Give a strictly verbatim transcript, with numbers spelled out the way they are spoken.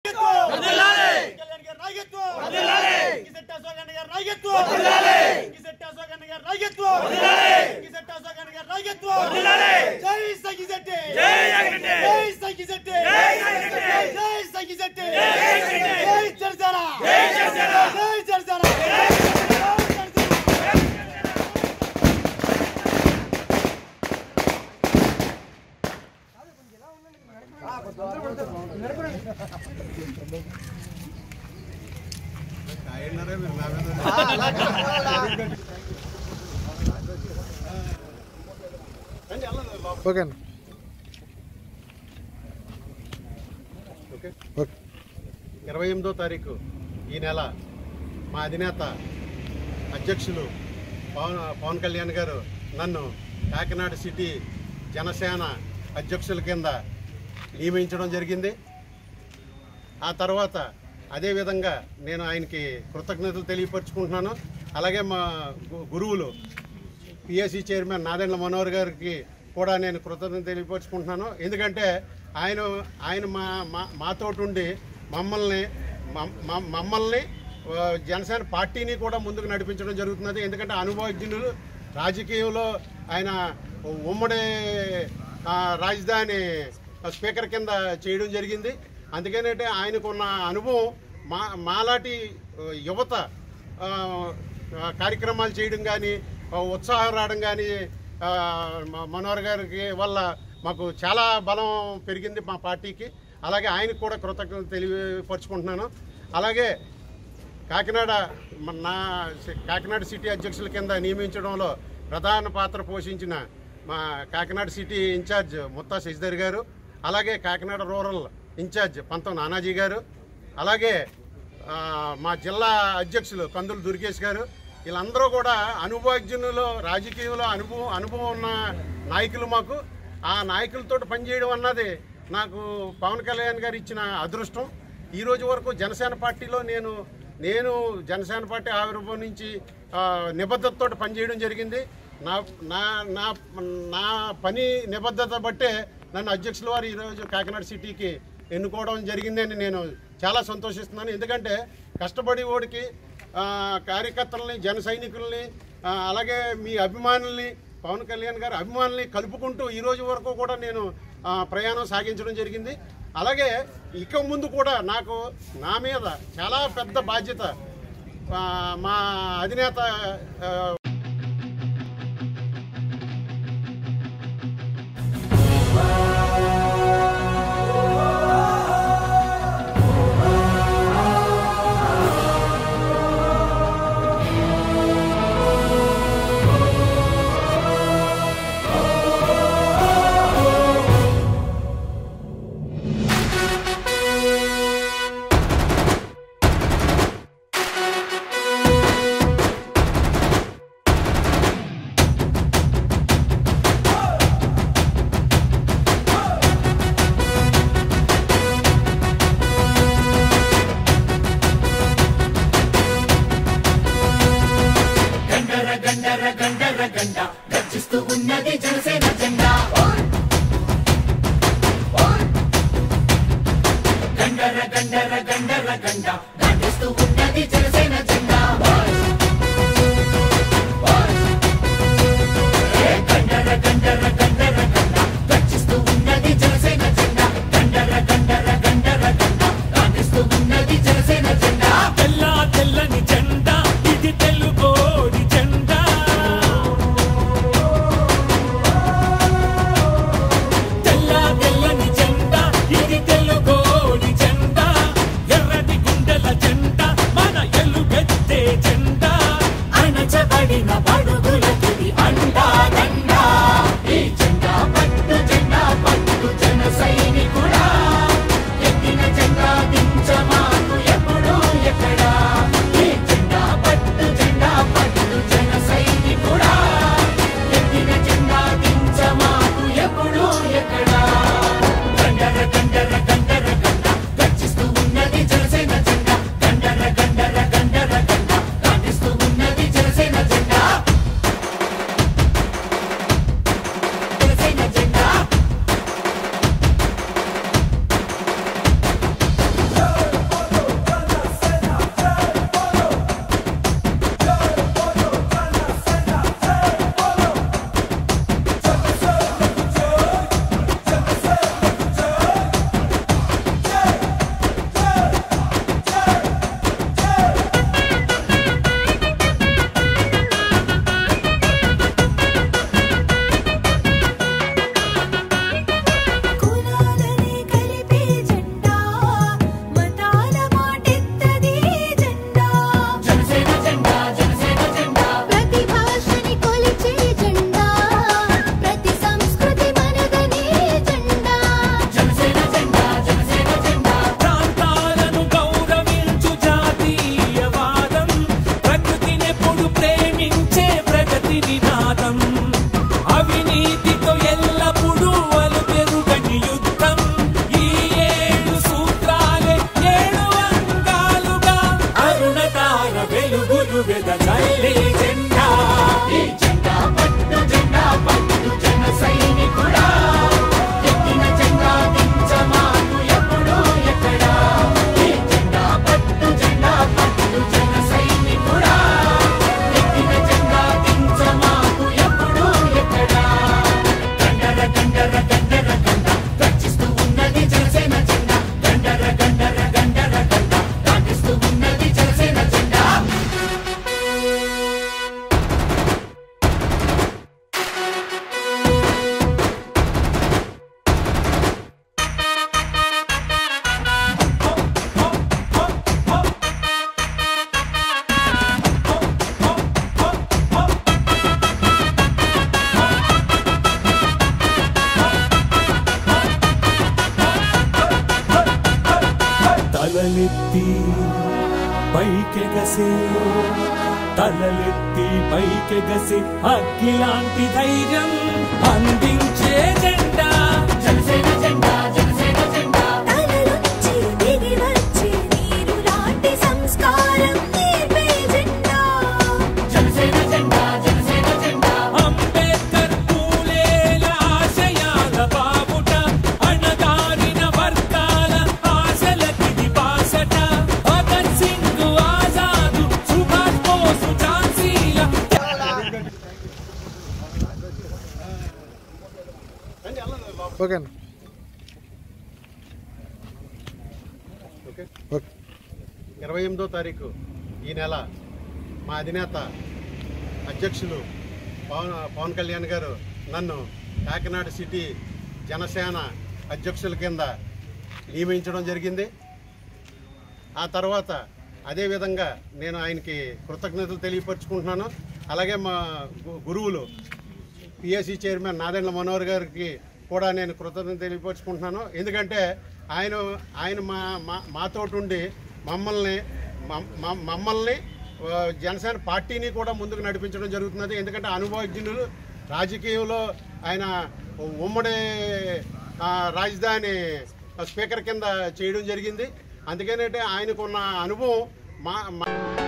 Okay okay ఇరవై ఎనిమిదో తారీఖు ఈ నెల మా అధినేత అధ్యక్షులు పవన్ పవన్ కళ్యాణ్ గారు నన్ను కాకినాడ సిటీ జనసేన అధ్యక్షుల కింద నియమించడం జరిగింది. ఆ తర్వాత అదేవిధంగా నేను ఆయనకి కృతజ్ఞతలు తెలియపరుచుకుంటున్నాను. అలాగే మా గురువులు పిఎస్సి చైర్మన్ నాదెండ్ల మనోహర్ గారికి కూడా నేను కృతజ్ఞతలు తెలియపరుచుకుంటున్నాను. ఎందుకంటే ఆయన ఆయన మా మాతోటి ఉండి మమ్మల్ని మమ్మల్ని జనసేన పార్టీని కూడా ముందుకు నడిపించడం జరుగుతున్నది. ఎందుకంటే అనుభవజ్ఞులు రాజకీయంలో ఆయన ఉమ్మడి రాజధాని స్పీకర్ కింద చేయడం జరిగింది. అందుకనంటే ఆయనకున్న అనుభవం మా మాలాంటి యువత కార్యక్రమాలు చేయడం కానీ ఉత్సాహం రావడం కానీ మనోహర్ గారికి వల్ల మాకు చాలా బలం పెరిగింది మా పార్టీకి. అలాగే ఆయనకు కూడా కృతజ్ఞతలు తెలియపరుచుకుంటున్నాను. అలాగే కాకినాడ నా కాకినాడ సిటీ అధ్యక్షుల కింద నియమించడంలో ప్రధాన పాత్ర పోషించిన మా కాకినాడ సిటీ ఇన్ఛార్జ్ ముత్తా శశిధర్ గారు, అలాగే కాకినాడ రూరల్ ఇన్ఛార్జ్ పంతం నానాజీ గారు, అలాగే మా జిల్లా అధ్యక్షులు కందులు దుర్గేష్ గారు, వీళ్ళందరూ కూడా అనుభవజ్ఞులు, రాజకీయంలో అనుభవం అనుభవం ఉన్న నాయకులు. మాకు ఆ నాయకులతో పనిచేయడం అన్నది నాకు పవన్ కళ్యాణ్ గారు ఇచ్చిన అదృష్టం. ఈరోజు వరకు జనసేన పార్టీలో నేను నేను జనసేన పార్టీ ఆవిర్భావం నుంచి నిబద్ధతతో పనిచేయడం జరిగింది. నా నా నా నా పని నిబద్ధత బట్టే నన్ను అధ్యక్షుల వారు ఈరోజు కాకినాడ సిటీకి ఎన్నుకోవడం జరిగిందని నేను చాలా సంతోషిస్తున్నాను. ఎందుకంటే కష్టపడి ఓడికి కార్యకర్తలని, జన సైనికుల్ని, అలాగే మీ అభిమానుల్ని, పవన్ కళ్యాణ్ గారి అభిమానుల్ని కలుపుకుంటూ ఈరోజు వరకు కూడా నేను ప్రయాణం సాగించడం జరిగింది. అలాగే ఇక ముందు కూడా నాకు నా మీద చాలా పెద్ద బాధ్యత మా అధినేత గర్జిస్తూ ఉన్నది జనసేన జెండా. గండర గండర గండర గండ గర్జిస్తూ ఉన్నది జనసేన జెండా. గండర గండర గండర గండ గర్జిస్తూ ఉన్నది జనసేన జెండా. గండర గండర గండర గండ గర్జిస్తూ ఉన్నది జనసేన జెండా. తెల్ల తెల్లని జెండా ఇది తెలుగోడి జెండా. తెల్ల తెల్లని జెండా ఇది తెలుగోడి జెండా. ఎర్రటి గుండెల జెండా మన ఎలుగెత్తి తలలెత్తి పైకెగసే తలలెత్తి పైకెగసే అగ్గిలాంటి ధైర్యం అందించే జెండా జనసేన జెండా జనసేన జెండా తలలొచ్చి దిగి వచ్చే నీరు లాంటి సంస్కారం నేర్పే జెండా జనసేన జెండా జనసేన జెండా అంబేద్కర్ పూలేల ఆశయాల బావుట అణగారిన వర్గాల ఆశలకిది బాసట భగత్ సింగ్ ఆజాదు సుభాష్ బోసు ఝాన్సీల ఓకే ఓకే ఇరవై ఎనిమిదో తారీఖు ఈ నెల మా అధినేత అధ్యక్షులు పవన్ పవన్ కళ్యాణ్ గారు నన్ను కాకినాడ సిటీ జనసేన అధ్యక్షుల కింద నియమించడం జరిగింది. ఆ తర్వాత అదేవిధంగా నేను ఆయనకి కృతజ్ఞతలు తెలియపరుచుకుంటున్నాను. అలాగే మా గు- గురువులు పిఎస్సి చైర్మన్ నాదెండ్ల మనోహర్ గారికి కూడా నేను కృతజ్ఞతలు తెలియపరుచుకుంటున్నాను. ఎందుకంటే ఆయన ఆయన మా మా- మాతోటి ఉండి మమ్మల్ని మమ్- మమ్- మమ్మల్ని ఆ, జనసేన పార్టీని కూడా ముందుకు నడిపించడం జరుగుతున్నది. ఎందుకంటే అనుభవజ్ఞులు రాజకీయంలో ఆయన ఉమ్మడి ఆ, రాజధాని స్పీకర్ కింద చేయడం జరిగింది. అందుకనంటే ఆయనకున్న అనుభవం మా మా